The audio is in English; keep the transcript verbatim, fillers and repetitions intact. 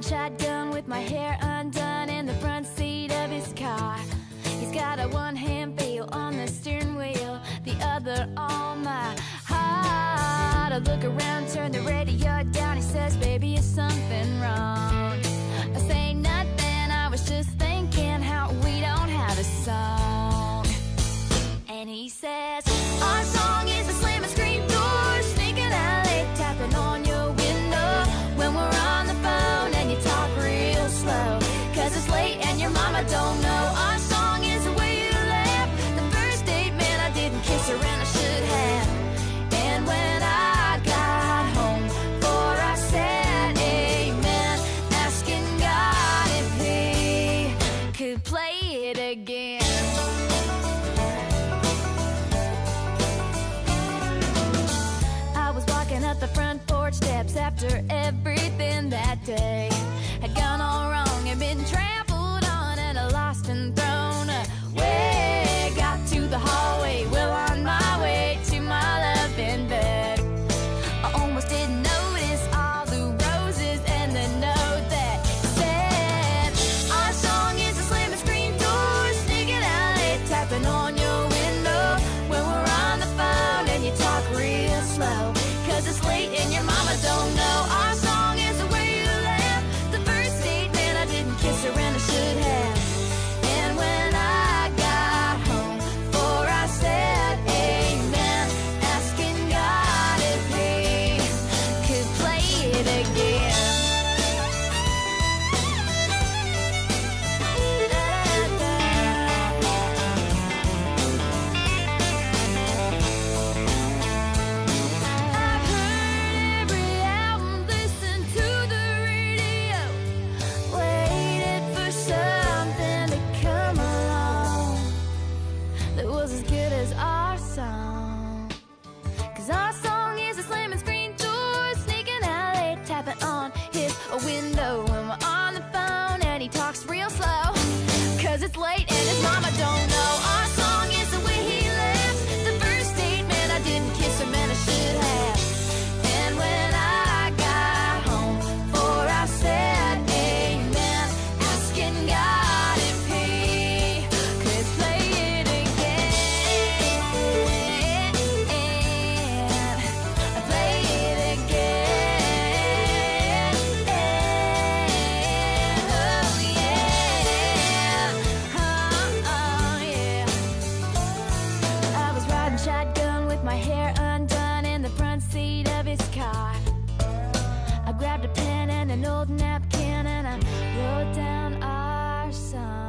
shotgun with my hair undone in the front seat of his car. He's got a one-hand feel on the steering wheel, the other on my heart. I look around, turn the radio down. He says, baby, is something wrong? I say nothing, I was just thinking how we don't have a song. And he says, our song is a slamming screen door, sneaking out late, tapping on your window when we're on the phone and you talk real slow, cause it's late and your mama don't know. Our song is the way you laugh, the first date, man, I didn't kiss her and I should have. And when I got home, for I said amen, asking God if he could play it again. I was walking up the front porch steps after everything that day had gone all wrong and been trampled on and lost and thrown away. Got to the hallway, well on my way to my loving bed. I almost didn't notice all the roses and the note that said, our song is a slamming screen door, sneaking out late, tapping on your window when we're on the phone and you talk real slow, cause it's late and your mama don't know. Our song is the way you laugh, the first date, man, I didn't kiss her and I should have. And when I got home, for I said amen, asking God if he could play it again. I've heard every album, listened to the radio, waited for something to come along that was as good as our song. Cause our song is a slamming screen door, sneaking out late, tapping on his window when we're on the phone and he talks real slow, cause it's late and his mama don't know. Our song is the way he laughs, the first date, man, I didn't kiss him and I should have. And when I got home, for I said amen, asking God if he could play it again. Play it again. Oh yeah. Oh, oh yeah. I was riding shotgun with my hair undone in the front seat of his car. I grabbed a pen and an old napkin and I wrote down our song.